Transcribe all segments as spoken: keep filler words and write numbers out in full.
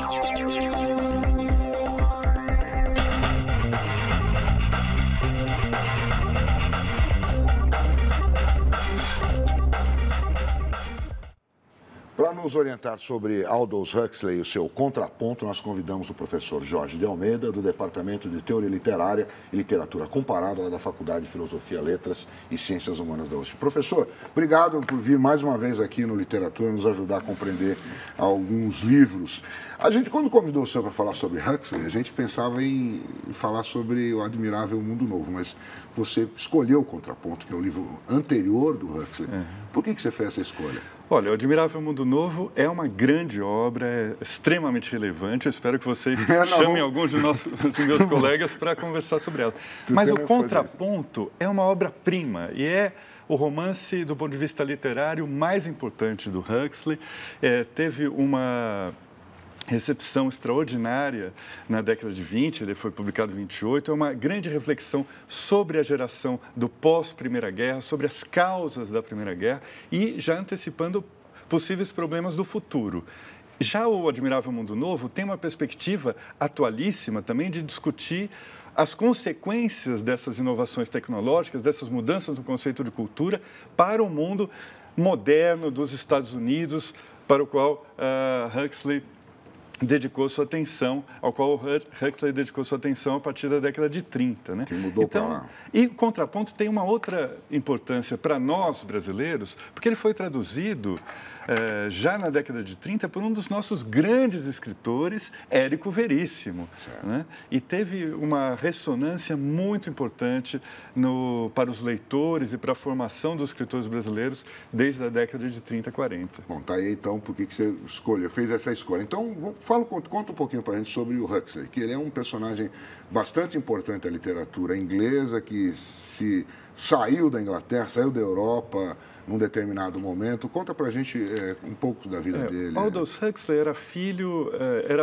Para nos orientar sobre Aldous Huxley e o seu contraponto, nós convidamos o professor Jorge de Almeida, do Departamento de Teoria Literária e Literatura Comparada, lá da Faculdade de Filosofia, Letras e Ciências Humanas da U S P. Professor, obrigado por vir mais uma vez aqui no Literatura, nos ajudar a compreender alguns livros. A gente, quando convidou o senhor para falar sobre Huxley, a gente pensava em, em falar sobre o Admirável Mundo Novo, mas você escolheu o Contraponto, que é o livro anterior do Huxley. Uhum. Por que, que você fez essa escolha? Olha, o Admirável Mundo Novo é uma grande obra, é extremamente relevante. Eu espero que vocês é, chamem alguns de nossos, dos meus colegas para conversar sobre ela. Tu Mas o Contraponto é uma obra-prima e é o romance, do ponto de vista literário, mais importante do Huxley. É, teve uma recepção extraordinária na década de vinte, ele foi publicado em vinte e oito, é uma grande reflexão sobre a geração do pós-Primeira Guerra, sobre as causas da Primeira Guerra e já antecipando possíveis problemas do futuro. Já o Admirável Mundo Novo tem uma perspectiva atualíssima também de discutir as consequências dessas inovações tecnológicas, dessas mudanças no conceito de cultura para o mundo moderno dos Estados Unidos, para o qual uh, Huxley dedicou sua atenção, ao qual Huxley dedicou sua atenção a partir da década de trinta, né? Que mudou então, para lá. E o Contraponto tem uma outra importância para nós brasileiros, porque ele foi traduzido eh, já na década de trinta por um dos nossos grandes escritores, Érico Veríssimo, né? E teve uma ressonância muito importante no, para os leitores e para a formação dos escritores brasileiros desde a década de trinta, quarenta. Bom, tá aí então por que que você escolheu, fez essa escolha. Então, fala, conta um pouquinho para a gente sobre o Huxley, que ele é um personagem bastante importante da literatura inglesa, que se saiu da Inglaterra, saiu da Europa num determinado momento. Conta para a gente é, um pouco da vida é, dele. Aldous Huxley era filho, era,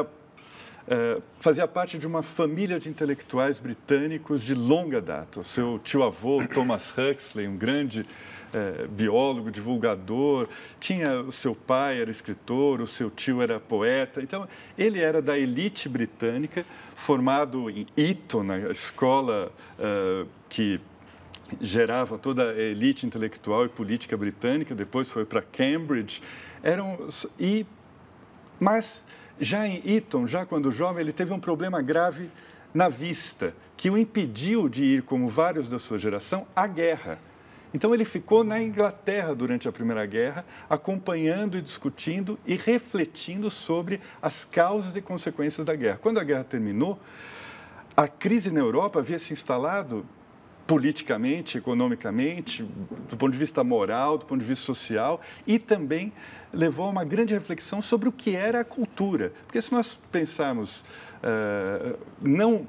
fazia parte de uma família de intelectuais britânicos de longa data. O seu tio-avô, Thomas Huxley, um grande É, biólogo, divulgador, tinha o seu pai era escritor, o seu tio era poeta, então ele era da elite britânica, formado em Eton, na escola uh, que gerava toda a elite intelectual e política britânica, depois foi para Cambridge, eram, e, mas já em Eton, já quando jovem, ele teve um problema grave na vista, que o impediu de ir, como vários da sua geração, à guerra. Então, ele ficou na Inglaterra durante a Primeira Guerra, acompanhando e discutindo e refletindo sobre as causas e consequências da guerra. Quando a guerra terminou, a crise na Europa havia se instalado politicamente, economicamente, do ponto de vista moral, do ponto de vista social, e também levou a uma grande reflexão sobre o que era a cultura. Porque se nós pensarmos, uh, não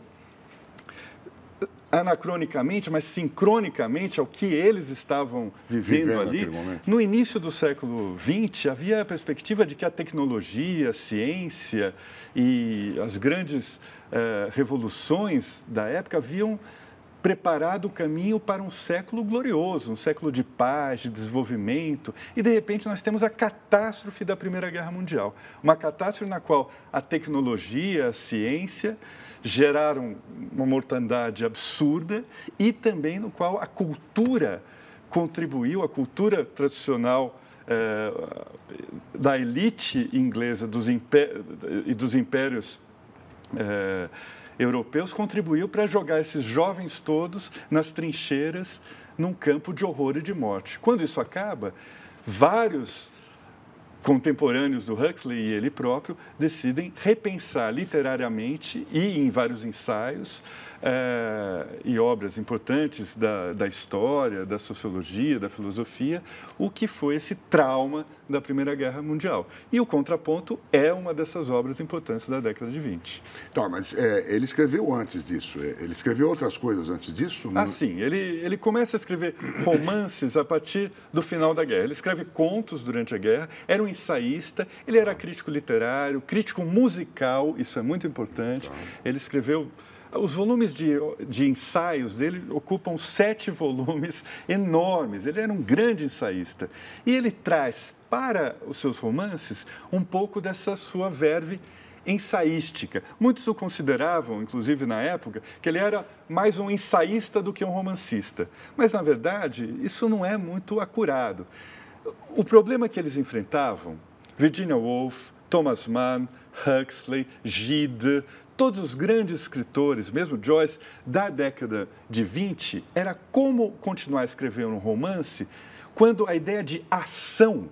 anacronicamente, mas sincronicamente ao que eles estavam vivendo, vivendo ali, no início do século vinte, havia a perspectiva de que a tecnologia, a ciência e as grandes eh, revoluções da época haviam preparado o caminho para um século glorioso, um século de paz, de desenvolvimento, e de repente nós temos a catástrofe da Primeira Guerra Mundial, uma catástrofe na qual a tecnologia, a ciência geraram uma mortandade absurda e também no qual a cultura contribuiu, a cultura tradicional eh, da elite inglesa dos impé- e dos impérios eh, europeus contribuiu para jogar esses jovens todos nas trincheiras num campo de horror e de morte. Quando isso acaba, vários contemporâneos do Huxley e ele próprio decidem repensar literariamente e em vários ensaios eh, e obras importantes da, da história, da sociologia, da filosofia, o que foi esse trauma da Primeira Guerra Mundial. E o Contraponto é uma dessas obras importantes da década de vinte. Tá, mas é, ele escreveu antes disso, ele escreveu outras coisas antes disso? Ah, sim, ele, ele começa a escrever romances a partir do final da guerra. Ele escreve contos durante a guerra, era um ensaísta, ele era crítico literário, crítico musical, isso é muito importante. Ele escreveu... Os volumes de, de ensaios dele ocupam sete volumes enormes. Ele era um grande ensaísta. E ele traz para os seus romances um pouco dessa sua verve ensaística. Muitos o consideravam, inclusive na época, que ele era mais um ensaísta do que um romancista. Mas, na verdade, isso não é muito acurado. O problema que eles enfrentavam, Virginia Woolf, Thomas Mann, Huxley, Gide, todos os grandes escritores, mesmo Joyce, da década de vinte, era como continuar a escrever um romance quando a ideia de ação,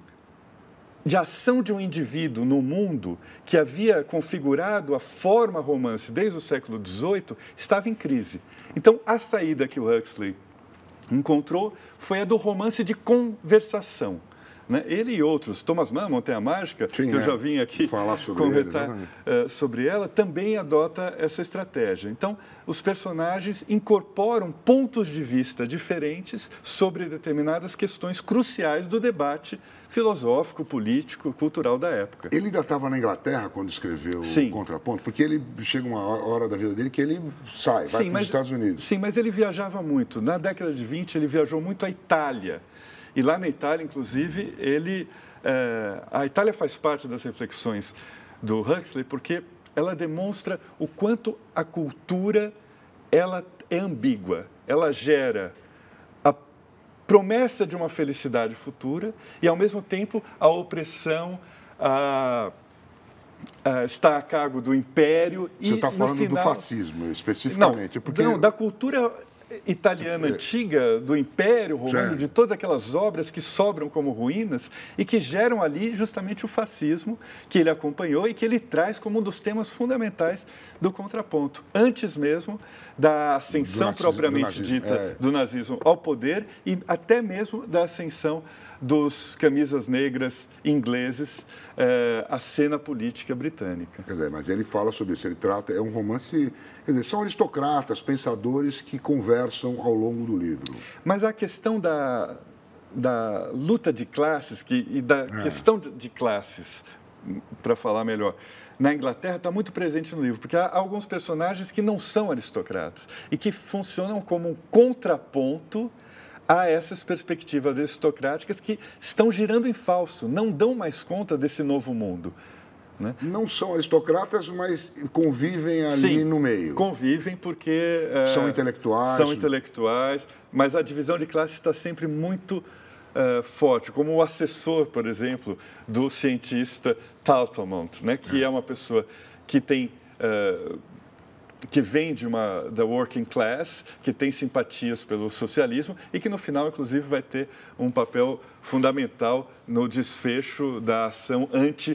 de ação de um indivíduo no mundo que havia configurado a forma romance desde o século dezoito, estava em crise. Então, a saída que o Huxley encontrou foi a do romance de conversação. Né? Ele e outros, Thomas Mann, Montanha Mágica, Sim, que eu é. já vim aqui falar sobre, comentar ele, uh, sobre ela, também adota essa estratégia. Então, os personagens incorporam pontos de vista diferentes sobre determinadas questões cruciais do debate filosófico, político, cultural da época. Ele ainda estava na Inglaterra quando escreveu Sim. o Contraponto, porque ele chega uma hora da vida dele que ele sai, vai para os Estados Unidos. Sim, mas ele viajava muito. Na década de vinte, ele viajou muito à Itália. E lá na Itália, inclusive, ele, é, a Itália faz parte das reflexões do Huxley porque ela demonstra o quanto a cultura ela é ambígua. Ela gera a promessa de uma felicidade futura e, ao mesmo tempo, a opressão a, a, está a cargo do império. Você está falando final... do fascismo, especificamente. Não, porque... não, da cultura italiana antiga, do Império Romano, Sim. de todas aquelas obras que sobram como ruínas e que geram ali justamente o fascismo que ele acompanhou e que ele traz como um dos temas fundamentais do Contraponto, antes mesmo da ascensão nazismo, propriamente do nazismo, dita é. do nazismo ao poder e até mesmo da ascensão dos camisas negras ingleses eh, à cena política britânica. Quer dizer, mas ele fala sobre isso, ele trata, é um romance, quer dizer, são aristocratas, pensadores que conversam ao longo do livro. Mas a questão da, da luta de classes que, e da é. questão de classes, para falar melhor, na Inglaterra está muito presente no livro, porque há alguns personagens que não são aristocratas e que funcionam como um contraponto a essas perspectivas aristocráticas que estão girando em falso, não dão mais conta desse novo mundo. Né? Não são aristocratas, mas convivem ali Sim, no meio. Convivem porque... São é, intelectuais. São intelectuais, mas a divisão de classe está sempre muito uh, forte, como o assessor, por exemplo, do cientista Taltemont, né? que é. é uma pessoa que tem... Uh, que vem de uma, da working class, que tem simpatias pelo socialismo e que, no final, inclusive, vai ter um papel fundamental no desfecho da ação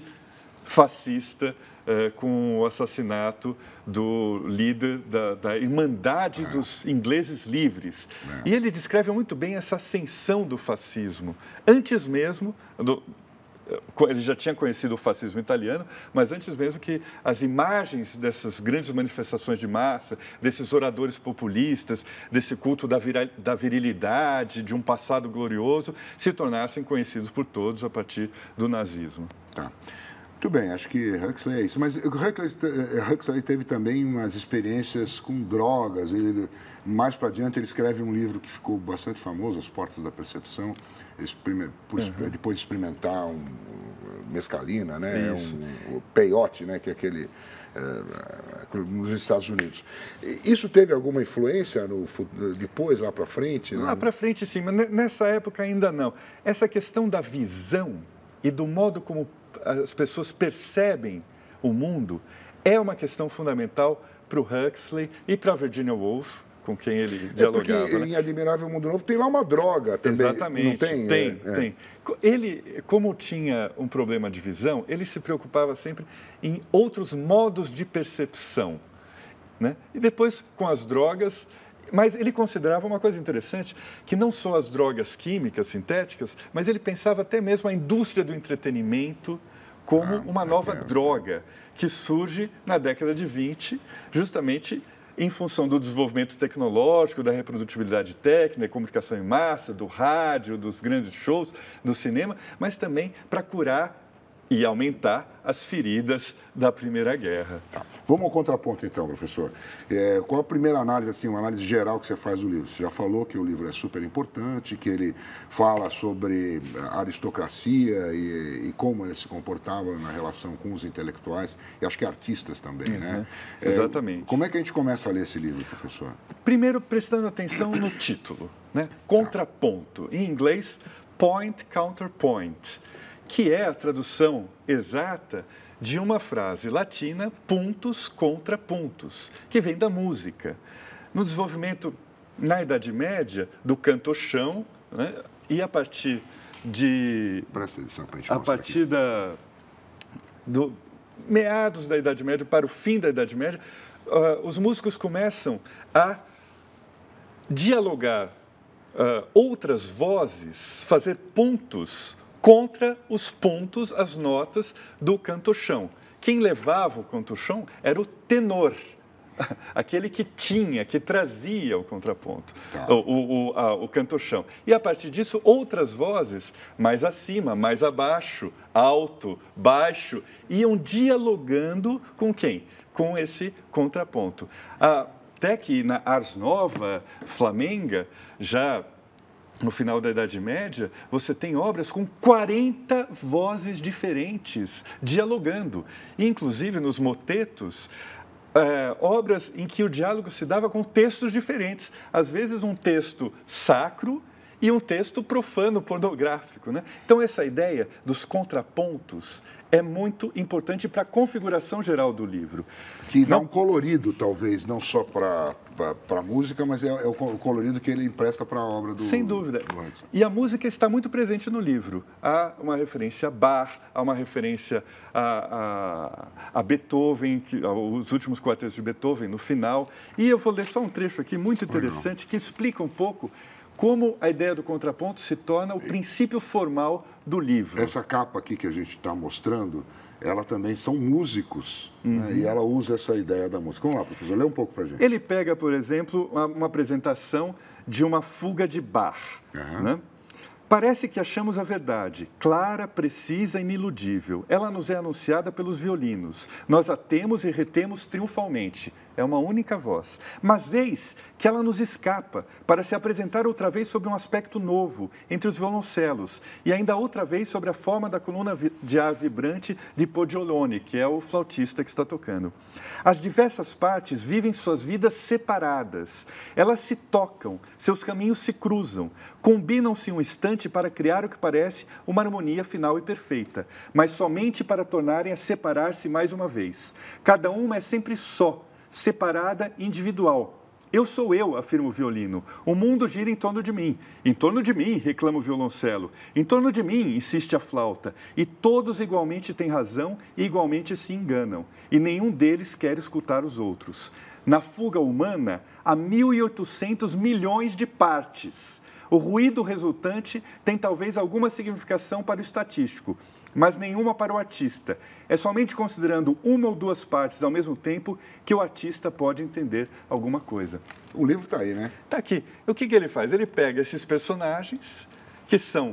antifascista eh, com o assassinato do líder da, da Irmandade é. dos Ingleses Livres. É. E ele descreve muito bem essa ascensão do fascismo, antes mesmo... do ele já tinha conhecido o fascismo italiano, mas antes mesmo que as imagens dessas grandes manifestações de massa, desses oradores populistas, desse culto da, vira, da virilidade, de um passado glorioso, se tornassem conhecidos por todos a partir do nazismo. Tá. Muito bem, acho que Huxley é isso. Mas Huxley, Huxley teve também umas experiências com drogas. Ele, mais para adiante, ele escreve um livro que ficou bastante famoso, As Portas da Percepção, por, uhum. depois de experimentar um, mescalina, né? um, um peyote, né? que é aquele é, nos Estados Unidos. Isso teve alguma influência no, depois, lá para frente? Lá né? para frente, sim, mas nessa época ainda não. Essa questão da visão e do modo como as pessoas percebem o mundo é uma questão fundamental para o Huxley e para a Virginia Woolf, com quem ele dialogava. É porque em Admirável Mundo Novo tem lá uma droga também. Exatamente. Não tem? Tem, é, tem. Ele, como tinha um problema de visão, ele se preocupava sempre em outros modos de percepção. Né? E depois, com as drogas... Mas ele considerava uma coisa interessante, que não só as drogas químicas, sintéticas, mas ele pensava até mesmo a indústria do entretenimento como ah, uma nova é, droga, que surge na década de vinte, justamente em função do desenvolvimento tecnológico, da reprodutibilidade técnica, comunicação em massa, do rádio, dos grandes shows, do cinema, mas também para curar e aumentar as feridas da Primeira Guerra. Tá. Vamos ao contraponto, então, professor. É, qual a primeira análise, assim, uma análise geral que você faz do livro? Você já falou que o livro é super importante, que ele fala sobre a aristocracia e, e como ele se comportava na relação com os intelectuais e acho que artistas também, uhum. né? É, Exatamente. Como é que a gente começa a ler esse livro, professor? Primeiro, prestando atenção no título, né? Contraponto. Em inglês, point, counterpoint, que é a tradução exata de uma frase latina, puntos contra puntos, que vem da música. No desenvolvimento, na Idade Média, do canto-chão, né, e a partir de... Presta atenção para a gente A partir da, do meados da Idade Média para o fim da Idade Média, uh, os músicos começam a dialogar uh, outras vozes, fazer pontos contra os pontos, as notas do canto-chão. Quem levava o canto-chão era o tenor, aquele que tinha, que trazia o contraponto, tá. o, o, a, o canto-chão. E a partir disso, outras vozes, mais acima, mais abaixo, alto, baixo, iam dialogando com quem? Com esse contraponto. Até que na Ars Nova, flamenga, já no final da Idade Média, você tem obras com quarenta vozes diferentes dialogando. Inclusive, nos motetos, é, obras em que o diálogo se dava com textos diferentes. Às vezes, um texto sacro e um texto profano, pornográfico, né? Então, essa ideia dos contrapontos é muito importante para a configuração geral do livro. Que dá não... um colorido, talvez, não só para a música, mas é, é o colorido que ele empresta para a obra do... Sem dúvida. Do e a música está muito presente no livro. Há uma referência a Bach, há uma referência a, a, a Beethoven, que, os últimos quartetos de Beethoven, no final. E eu vou ler só um trecho aqui muito interessante que explica um pouco como a ideia do contraponto se torna o princípio formal do livro. Essa capa aqui que a gente está mostrando, ela também são músicos, uhum. né? E ela usa essa ideia da música. Vamos lá, professor, lê um pouco para a gente. Ele pega, por exemplo, uma, uma apresentação de uma fuga de Bach. Uhum. Né? Parece que achamos a verdade, clara, precisa e iniludível. Ela nos é anunciada pelos violinos. Nós a temos e retemos triunfalmente. É uma única voz. Mas eis que ela nos escapa para se apresentar outra vez sob um aspecto novo, entre os violoncelos, e ainda outra vez sobre a forma da coluna de ar vibrante de Poggiolone, que é o flautista que está tocando. As diversas partes vivem suas vidas separadas. Elas se tocam, seus caminhos se cruzam, combinam-se um instante para criar o que parece uma harmonia final e perfeita, mas somente para tornarem a separar-se mais uma vez. Cada uma é sempre só, separada, individual. Eu sou eu, afirma o violino. O mundo gira em torno de mim. Em torno de mim, reclama o violoncelo. Em torno de mim, insiste a flauta. E todos igualmente têm razão e igualmente se enganam. E nenhum deles quer escutar os outros. Na fuga humana, há mil e oitocentos milhões de partes. O ruído resultante tem talvez alguma significação para o estatístico, mas nenhuma para o artista. É somente considerando uma ou duas partes ao mesmo tempo que o artista pode entender alguma coisa. O livro está aí, né? Está aqui. O que, que ele faz? Ele pega esses personagens, que são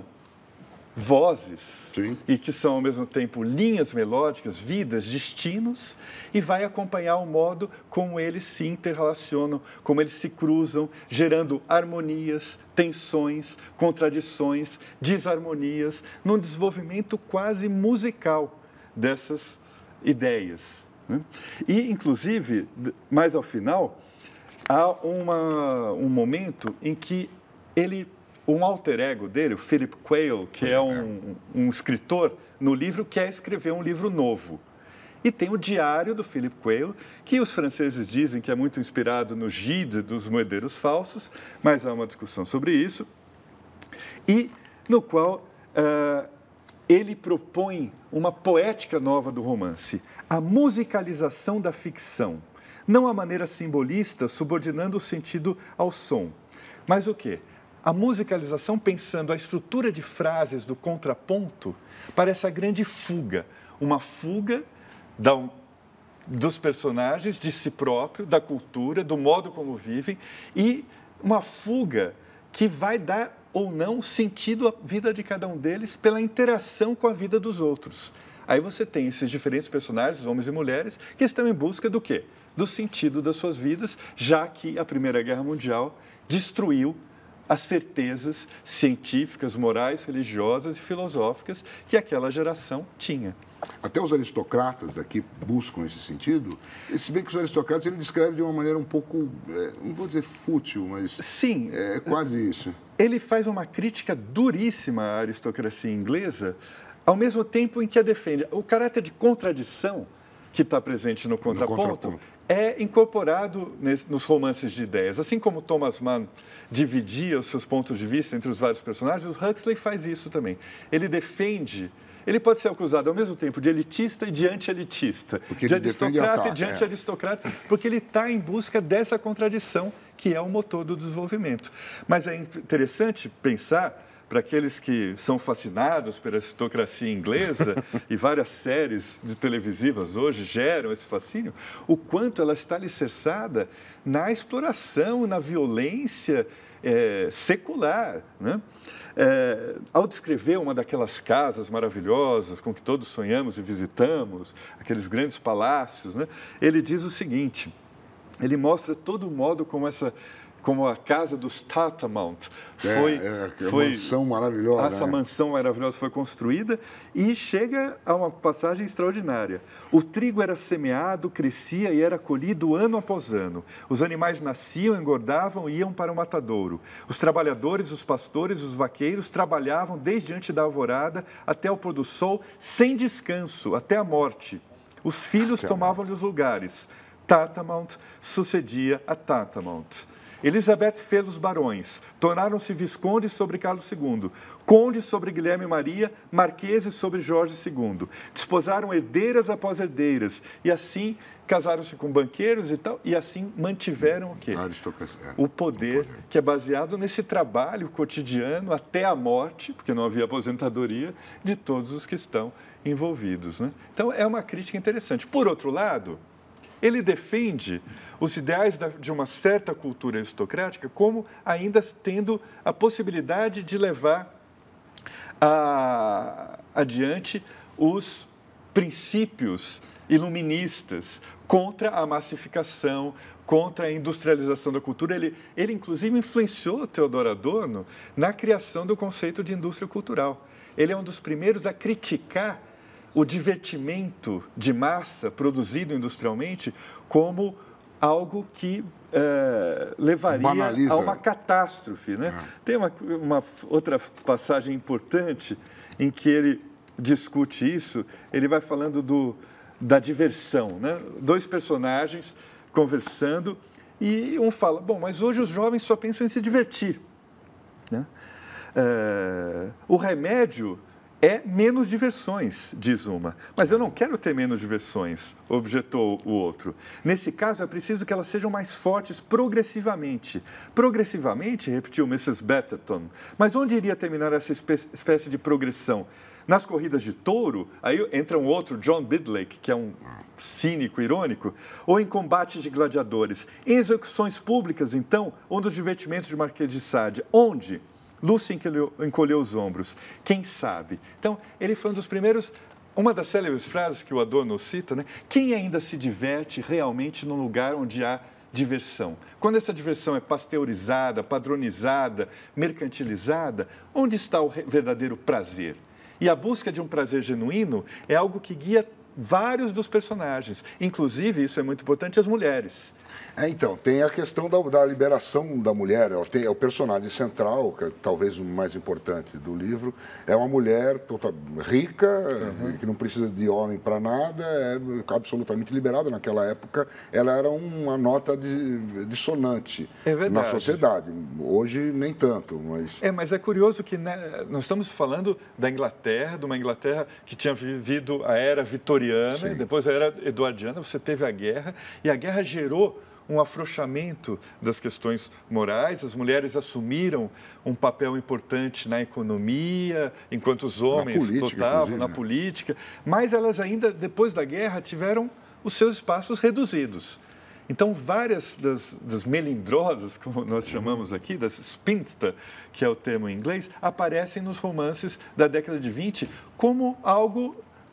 vozes, sim, e que são, ao mesmo tempo, linhas melódicas, vidas, destinos, e vai acompanhar o modo como eles se interrelacionam, como eles se cruzam, gerando harmonias, tensões, contradições, desarmonias, num desenvolvimento quase musical dessas ideias, né? E, inclusive, mais ao final, há uma, um momento em que ele... Um alter ego dele, o Philip Quayle, que é um, um escritor, no livro quer escrever um livro novo. E tem o diário do Philip Quayle, que os franceses dizem que é muito inspirado no Gide dos Moedeiros Falsos, mas há uma discussão sobre isso, e no qual uh, ele propõe uma poética nova do romance, a musicalização da ficção, não a maneira simbolista, subordinando o sentido ao som, mas o quê? A musicalização, pensando a estrutura de frases do contraponto, para essa grande fuga. Uma fuga da, dos personagens, de si próprio, da cultura, do modo como vivem, e uma fuga que vai dar ou não sentido à vida de cada um deles pela interação com a vida dos outros. Aí você tem esses diferentes personagens, homens e mulheres, que estão em busca do quê? Do sentido das suas vidas, já que a Primeira Guerra Mundial destruiu as certezas científicas, morais, religiosas e filosóficas que aquela geração tinha. Até os aristocratas daqui buscam esse sentido, se bem que os aristocratas ele descreve de uma maneira um pouco, é, não vou dizer fútil, mas Sim, é quase isso. Ele faz uma crítica duríssima à aristocracia inglesa, ao mesmo tempo em que a defende. O caráter de contradição que está presente no contraponto, no contraponto. é incorporado nos romances de ideias. Assim como Thomas Mann dividia os seus pontos de vista entre os vários personagens, o Huxley faz isso também. Ele defende... Ele pode ser acusado ao mesmo tempo de elitista e de anti-elitista, de aristocrata e de anti-aristocrata, porque ele está em busca dessa contradição que é o motor do desenvolvimento. Mas é interessante pensar, para aqueles que são fascinados pela aristocracia inglesa, e várias séries de televisivas hoje geram esse fascínio, o quanto ela está alicerçada na exploração, na violência é, secular, né? É, ao descrever uma daquelas casas maravilhosas com que todos sonhamos e visitamos, aqueles grandes palácios, né, ele diz o seguinte, ele mostra todo o modo como essa... como a casa dos Tatamount foi, é, é, foi mansão maravilhosa. Essa né? mansão maravilhosa foi construída e chega a uma passagem extraordinária. O trigo era semeado, crescia e era colhido ano após ano. Os animais nasciam, engordavam e iam para o matadouro. Os trabalhadores, os pastores, os vaqueiros trabalhavam desde antes da alvorada até o pôr do sol, sem descanso, até a morte. Os filhos tomavam-lhe os lugares. Tatamount sucedia a Tatamount. Elizabeth fez os barões, tornaram-se viscondes sobre Carlos segundo, condes sobre Guilherme Maria, marqueses sobre Jorge segundo. Desposaram herdeiras após herdeiras e assim casaram-se com banqueiros e tal, e assim mantiveram o quê? A aristocracia. O poder, o poder, que é baseado nesse trabalho cotidiano até a morte, porque não havia aposentadoria, de todos os que estão envolvidos, né? Então, é uma crítica interessante. Por outro lado, ele defende os ideais de uma certa cultura aristocrática como ainda tendo a possibilidade de levar a, adiante os princípios iluministas contra a massificação, contra a industrialização da cultura. Ele, ele inclusive, influenciou Theodor Adorno na criação do conceito de indústria cultural. Ele é um dos primeiros a criticar o divertimento de massa produzido industrialmente como algo que é, levaria Banaliza. a uma catástrofe, né? É. Tem uma, uma outra passagem importante em que ele discute isso, ele vai falando do, da diversão, né? Dois personagens conversando e um fala, bom, mas hoje os jovens só pensam em se divertir, né? É, o remédio é menos diversões, diz uma. Mas eu não quero ter menos diversões, objetou o outro. Nesse caso, é preciso que elas sejam mais fortes progressivamente. Progressivamente, repetiu missus Betterton. Mas onde iria terminar essa espécie de progressão? Nas corridas de touro, aí entra um outro, John Bidlake, que é um cínico, irônico, ou em combates de gladiadores. Em execuções públicas, então, ou nos divertimentos de Marquês de Sade. Onde? Lúcia encolheu, encolheu os ombros. Quem sabe? Então, ele foi um dos primeiros... Uma das célebres frases que o Adorno cita, né? Quem ainda se diverte realmente num lugar onde há diversão? Quando essa diversão é pasteurizada, padronizada, mercantilizada, onde está o verdadeiro prazer? E a busca de um prazer genuíno é algo que guia vários dos personagens, inclusive, isso é muito importante, as mulheres. É, então, tem a questão da, da liberação da mulher, ela tem, é o personagem central, que é talvez o mais importante do livro, é uma mulher total, rica, uhum. que não precisa de homem para nada, é absolutamente liberada. Naquela época, ela era uma nota de, dissonante é na sociedade. Hoje, nem tanto, mas... É, mas é curioso que, né, nós estamos falando da Inglaterra, de uma Inglaterra que tinha vivido a era vitoriana, Sim. depois a era eduardiana, você teve a guerra, e a guerra gerou um afrouxamento das questões morais, as mulheres assumiram um papel importante na economia, enquanto os homens lutavam na política, mas elas ainda, depois da guerra, tiveram os seus espaços reduzidos. Então, várias das, das melindrosas, como nós chamamos aqui, das spinster, que é o termo em inglês, aparecem nos romances da década de vinte como algo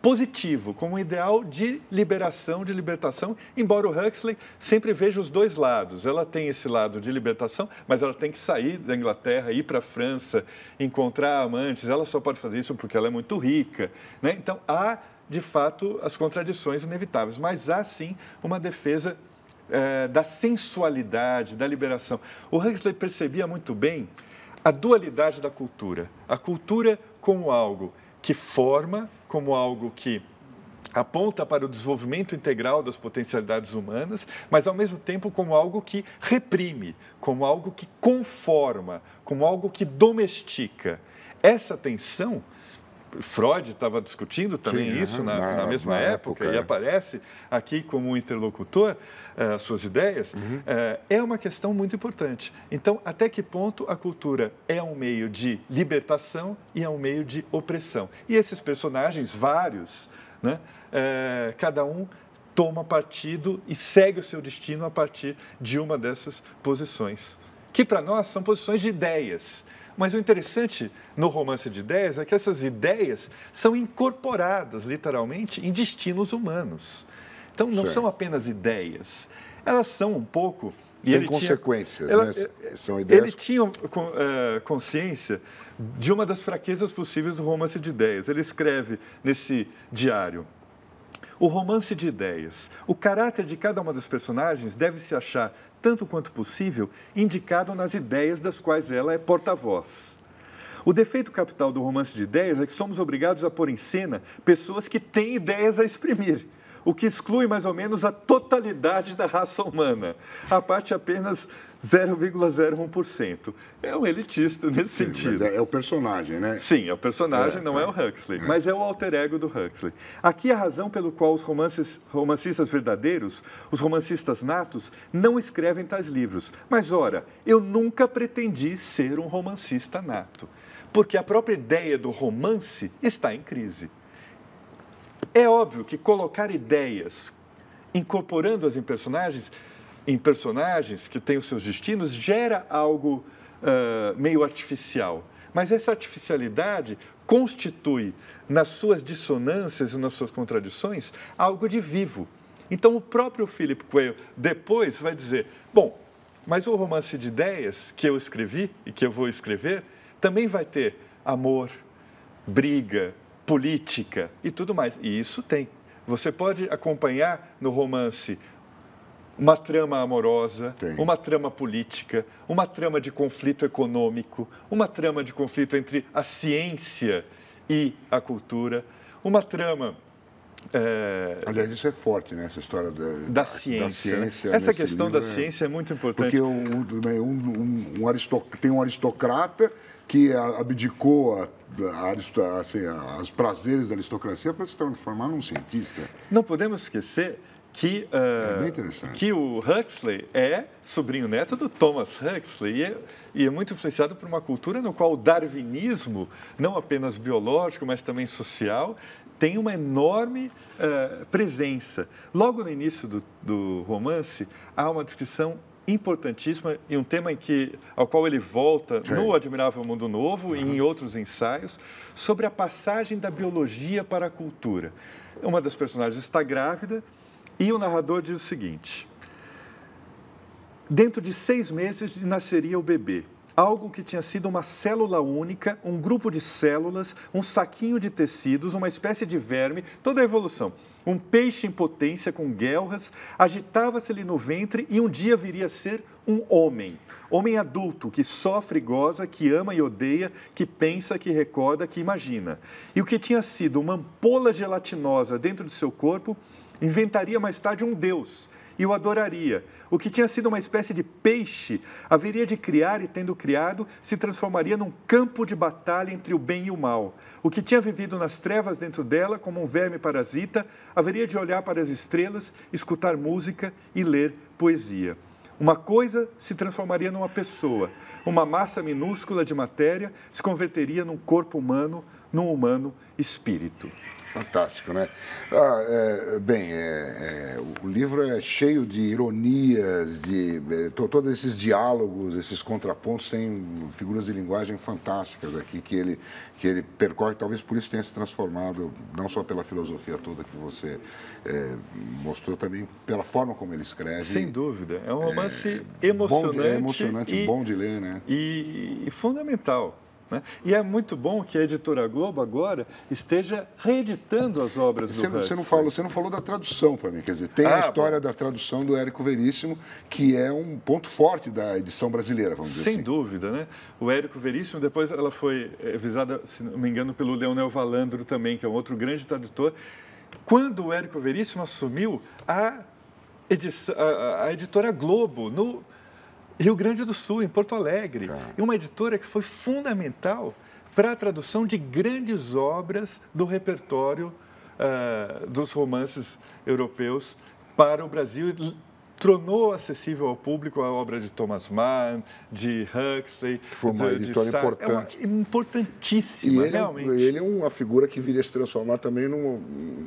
positivo, como um ideal de liberação, de libertação, embora o Huxley sempre veja os dois lados. Ela tem esse lado de libertação, mas ela tem que sair da Inglaterra, ir para a França, encontrar amantes. Ela só pode fazer isso porque ela é muito rica, né? Então, há, de fato, as contradições inevitáveis, mas há, sim, uma defesa é, da sensualidade, da liberação. O Huxley percebia muito bem a dualidade da cultura. A cultura como algo que forma, como algo que aponta para o desenvolvimento integral das potencialidades humanas, mas, ao mesmo tempo, como algo que reprime, como algo que conforma, como algo que domestica. Essa tensão, Freud estava discutindo também Sim, isso na, na, na mesma na época, época, e é. aparece aqui como um interlocutor, uh, suas ideias, uhum. uh, é uma questão muito importante. Então, até que ponto a cultura é um meio de libertação e é um meio de opressão? E esses personagens, vários, né, uh, cada um toma partido e segue o seu destino a partir de uma dessas posições, que para nós são posições de ideias. Mas o interessante no romance de ideias é que essas ideias são incorporadas, literalmente, em destinos humanos. Então, não certo. são apenas ideias. Elas são um pouco... E Tem ele consequências, tinha, ela, né? São ideias... Ele tinha uh, consciência de uma das fraquezas possíveis do romance de ideias. Ele escreve nesse diário: o romance de ideias. O caráter de cada uma dos personagens deve se achar, tanto quanto possível, indicado nas ideias das quais ela é porta-voz. O defeito capital do romance de ideias é que somos obrigados a pôr em cena pessoas que têm ideias a exprimir, o que exclui mais ou menos a totalidade da raça humana, a parte apenas zero vírgula zero um por cento. É um elitista nesse Sim, sentido. É, é o personagem, né? Sim, é o personagem, é, não é, é o Huxley, é. mas é o alter ego do Huxley. Aqui a razão pelo qual os romances, romancistas verdadeiros, os romancistas natos, não escrevem tais livros. Mas, ora, eu nunca pretendi ser um romancista nato, porque a própria ideia do romance está em crise. É óbvio que colocar ideias, incorporando-as em personagens, em personagens que têm os seus destinos, gera algo uh, meio artificial. Mas essa artificialidade constitui, nas suas dissonâncias e nas suas contradições, algo de vivo. Então, o próprio Philip Quayle depois vai dizer, bom, mas o romance de ideias que eu escrevi e que eu vou escrever também vai ter amor, briga, política e tudo mais. E isso tem. Você pode acompanhar no romance uma trama amorosa, tem. uma trama política, uma trama de conflito econômico, uma trama de conflito entre a ciência e a cultura, uma trama... É... Aliás, isso é forte, né? Essa história da, da ciência. Da ciência né? Essa questão livro, da é... ciência é muito importante. Porque um, um, um, um aristoc... tem um aristocrata que abdicou a A, assim, os prazeres da aristocracia para se transformar num cientista. Não podemos esquecer que, uh, é bem interessante. que o Huxley é sobrinho-neto do Thomas Huxley e é, e é muito influenciado por uma cultura no qual o darwinismo, não apenas biológico, mas também social, tem uma enorme uh, presença. Logo no início do, do romance, há uma descrição importantíssima e um tema em que, ao qual ele volta Sim. no Admirável Mundo Novo uhum. e em outros ensaios, sobre a passagem da biologia para a cultura. Uma das personagens está grávida e o narrador diz o seguinte: dentro de seis meses nasceria o bebê. Algo que tinha sido uma célula única, um grupo de células, um saquinho de tecidos, uma espécie de verme, toda a evolução. Um peixe em potência com guelras, agitava-se-lhe no ventre e um dia viria a ser um homem. Homem adulto, que sofre e goza, que ama e odeia, que pensa, que recorda, que imagina. E o que tinha sido uma ampola gelatinosa dentro de seu corpo, inventaria mais tarde um deus e o adoraria. O que tinha sido uma espécie de peixe, haveria de criar e, tendo criado, se transformaria num campo de batalha entre o bem e o mal. O que tinha vivido nas trevas dentro dela, como um verme parasita, haveria de olhar para as estrelas, escutar música e ler poesia. Uma coisa se transformaria numa pessoa, uma massa minúscula de matéria se converteria num corpo humano, num humano espírito. Fantástico, né? Ah, é, bem, é, é, O livro é cheio de ironias, de todos esses diálogos, esses contrapontos, tem figuras de linguagem fantásticas aqui que ele, que ele percorre, talvez por isso tenha se transformado, não só pela filosofia toda que você é, mostrou, também pela forma como ele escreve. Sem dúvida. É um romance é, emocionante. Bom de, é emocionante, e, bom de ler, né? E, e fundamental. Né? E é muito bom que a Editora Globo agora esteja reeditando as obras você, do Huxley. Você não falou, você não falou da tradução para mim, quer dizer, tem ah, a história bom. da tradução do Érico Veríssimo, que é um ponto forte da edição brasileira, vamos dizer Sem assim. Sem dúvida, né? O Érico Veríssimo, depois ela foi revisada, se não me engano, pelo Leonel Valandro também, que é um outro grande tradutor. Quando o Érico Veríssimo assumiu a, edição, a, a Editora Globo, no Rio Grande do Sul, em Porto Alegre. Tá. E uma editora que foi fundamental para a tradução de grandes obras do repertório uh, dos romances europeus para o Brasil. Tornou acessível ao público a obra de Thomas Mann, de Huxley. Foi uma de, editora de importante. É uma, importantíssima, e ele, realmente. Ele é uma figura que viria a se transformar também num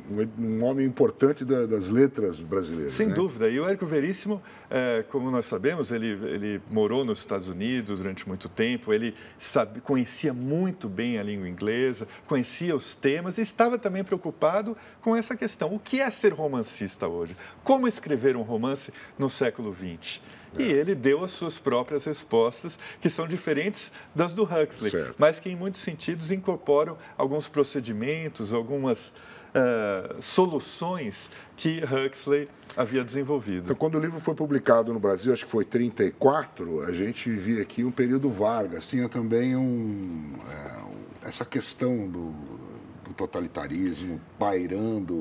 um homem importante da, das letras brasileiras. Sem né? dúvida. E o Érico Veríssimo, é, como nós sabemos, ele, ele morou nos Estados Unidos durante muito tempo, ele sabe, conhecia muito bem a língua inglesa, conhecia os temas e estava também preocupado com essa questão. O que é ser romancista hoje? Como escrever um romance no século vinte. É. E ele deu as suas próprias respostas, que são diferentes das do Huxley, certo. Mas que, em muitos sentidos, incorporam alguns procedimentos, algumas uh, soluções que Huxley havia desenvolvido. Então, quando o livro foi publicado no Brasil, acho que foi em trinta e quatro, a gente vivia aqui um período Vargas. Tinha também um, é, essa questão do, do totalitarismo pairando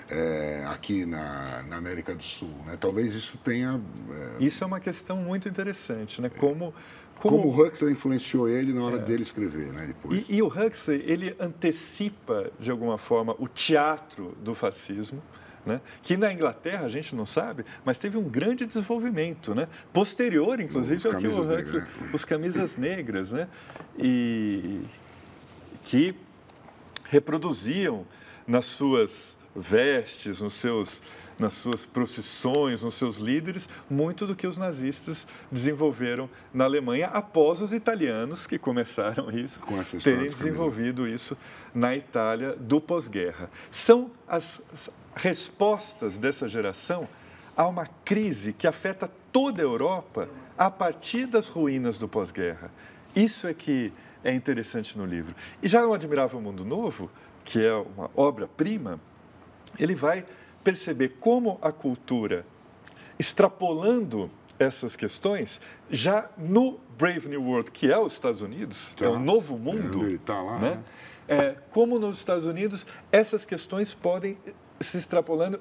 É, aqui na, na América do Sul, né? Talvez isso tenha... É... Isso é uma questão muito interessante, né? Como, como... como o Huxley influenciou ele na hora é. dele escrever, né? Depois. E, e o Huxley, ele antecipa, de alguma forma, o teatro do fascismo, né? Que na Inglaterra, a gente não sabe, mas teve um grande desenvolvimento, né? Posterior, inclusive, ao que o Huxley... Negras, né? Os camisas negras, né? E que reproduziam nas suas vestes, nos seus, nas suas procissões, nos seus líderes, muito do que os nazistas desenvolveram na Alemanha após os italianos, que começaram isso, terem desenvolvido isso na Itália do pós-guerra. São as respostas dessa geração a uma crise que afeta toda a Europa a partir das ruínas do pós-guerra. Isso é que é interessante no livro. E já no Admirável Mundo Novo, que é uma obra-prima, ele vai perceber como a cultura, extrapolando essas questões, já no Brave New World, que é os Estados Unidos, tá. é o novo mundo, é, ele tá lá, né? né? É, como nos Estados Unidos, essas questões podem se extrapolando,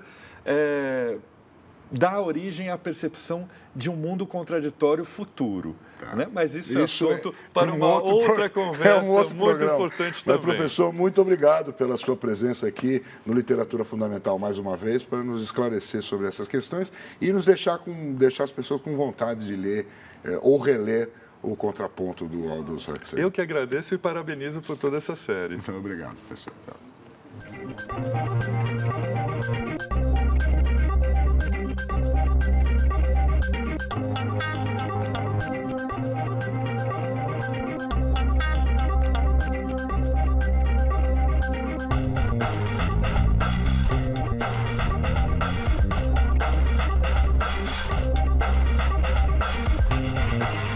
é, dar origem à percepção de um mundo contraditório futuro. Tá. Né? Mas isso, isso é assunto é, para um uma outra pro... conversa é um outro muito programa. importante Mas, também. professor, muito obrigado pela sua presença aqui no Literatura Fundamental mais uma vez, para nos esclarecer sobre essas questões e nos deixar, com, deixar as pessoas com vontade de ler é, ou reler o contraponto do Aldous Huxley. Eu que agradeço e parabenizo por toda essa série. Muito obrigado, professor. Tá.